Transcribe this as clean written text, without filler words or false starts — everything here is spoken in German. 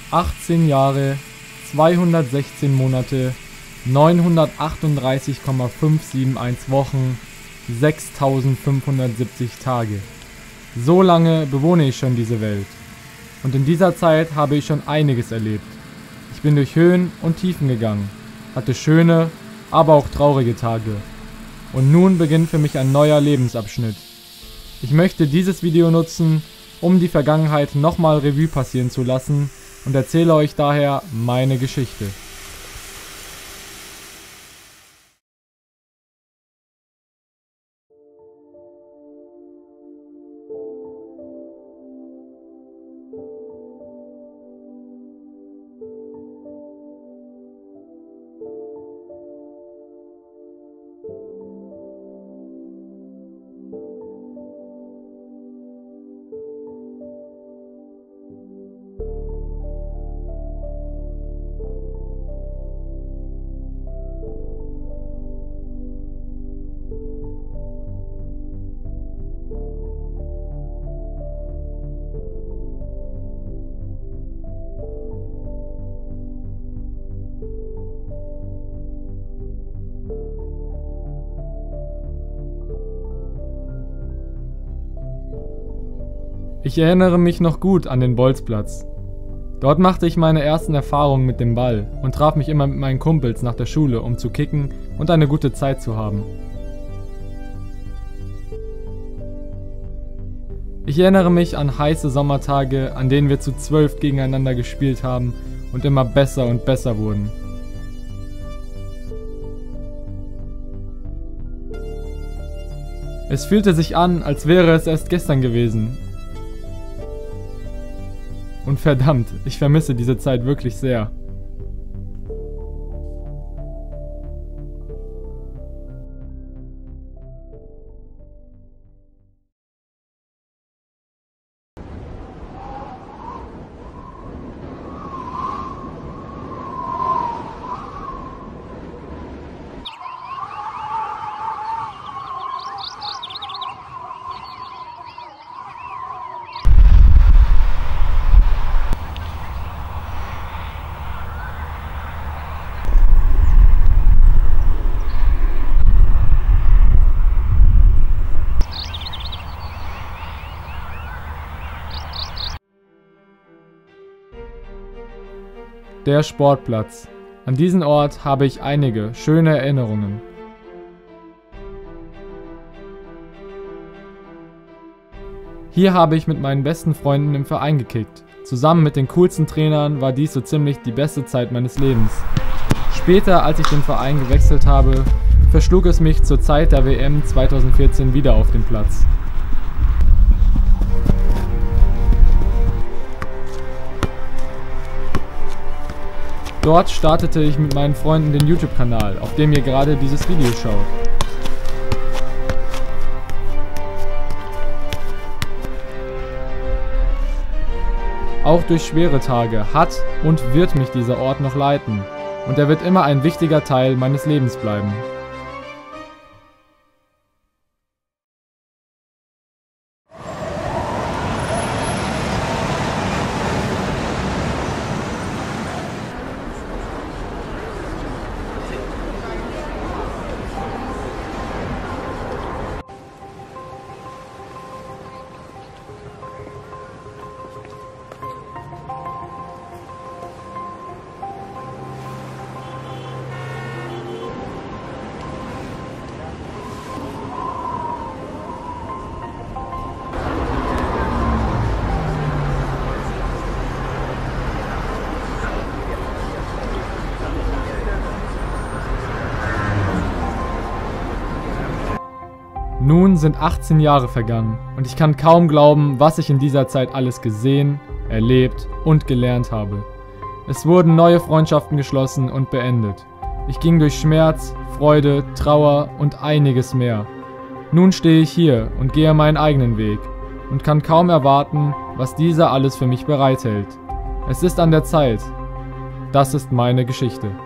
18 Jahre, 216 Monate, 938,571 Wochen, 6570 Tage. So lange bewohne ich schon diese Welt. Und in dieser Zeit habe ich schon einiges erlebt. Ich bin durch Höhen und Tiefen gegangen, hatte schöne, aber auch traurige Tage. Und nun beginnt für mich ein neuer Lebensabschnitt. Ich möchte dieses Video nutzen, um die Vergangenheit nochmal Revue passieren zu lassen und erzähle euch daher meine Geschichte. Ich erinnere mich noch gut an den Bolzplatz. Dort machte ich meine ersten Erfahrungen mit dem Ball und traf mich immer mit meinen Kumpels nach der Schule, um zu kicken und eine gute Zeit zu haben. Ich erinnere mich an heiße Sommertage, an denen wir zu 12 gegeneinander gespielt haben und immer besser und besser wurden. Es fühlte sich an, als wäre es erst gestern gewesen. Und verdammt, ich vermisse diese Zeit wirklich sehr. Der Sportplatz. An diesen Ort habe ich einige schöne Erinnerungen. Hier habe ich mit meinen besten Freunden im Verein gekickt. Zusammen mit den coolsten Trainern war dies so ziemlich die beste Zeit meines Lebens. Später, als ich den Verein gewechselt habe, verschlug es mich zur Zeit der WM 2014 wieder auf den Platz. Dort startete ich mit meinen Freunden den YouTube-Kanal, auf dem ihr gerade dieses Video schaut. Auch durch schwere Tage hat und wird mich dieser Ort noch leiten, und er wird immer ein wichtiger Teil meines Lebens bleiben. Nun sind 18 Jahre vergangen und ich kann kaum glauben, was ich in dieser Zeit alles gesehen, erlebt und gelernt habe. Es wurden neue Freundschaften geschlossen und beendet. Ich ging durch Schmerz, Freude, Trauer und einiges mehr. Nun stehe ich hier und gehe meinen eigenen Weg und kann kaum erwarten, was dieser alles für mich bereithält. Es ist an der Zeit. Das ist meine Geschichte.